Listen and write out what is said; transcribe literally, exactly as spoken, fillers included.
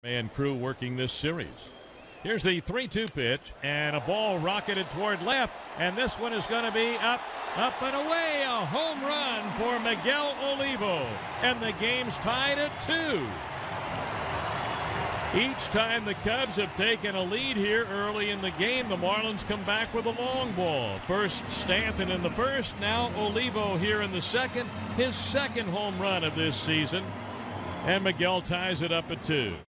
Man crew working this series. Here's the three two pitch, and a ball rocketed toward left, and this one is going to be up, up and away. A home run for Miguel Olivo, and the game's tied at two. Each time the Cubs have taken a lead here early in the game, the Marlins come back with a long ball. First Stanton in the first, now Olivo here in the second, his second home run of this season, and Miguel ties it up at two.